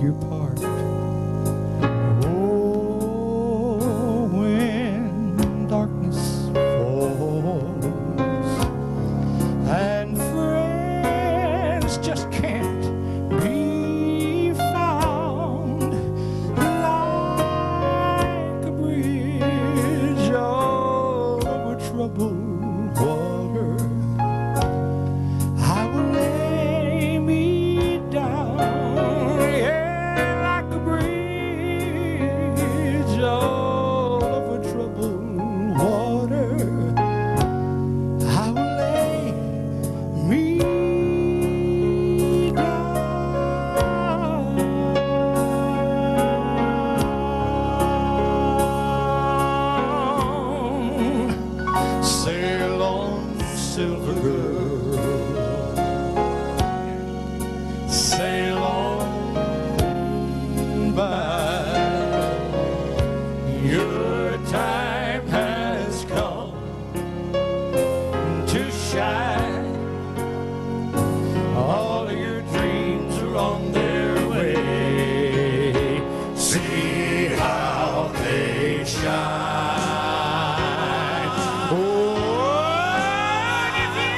your part. Oh, when darkness falls and friends just can't be found, like a bridge over troubled water, I will lay me down, yeah, like a bridge over troubled water. I will lay me down. Sail on, silver girl, sail on by. Your time has come to shine. All of your dreams are on their way. See how they shine. Oh, if you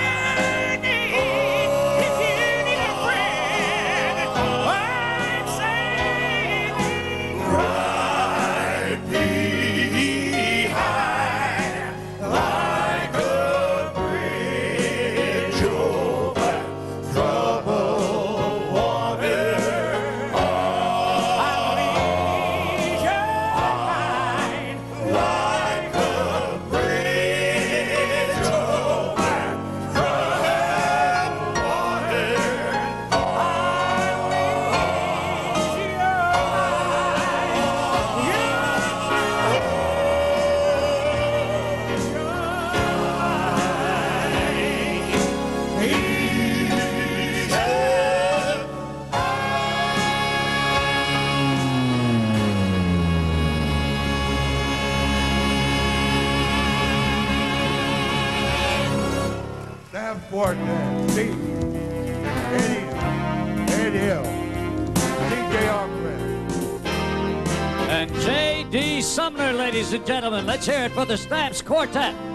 need a friend, I'm saying right behind, like a bridge over troubled water. I'll leave your mind like a bridge over troubled water. I'll leave your Davenport, Steve, Eddie Hill, DJ Arkwright. And J.D. Sumner, ladies and gentlemen. Let's hear it for the Stamps Quartet.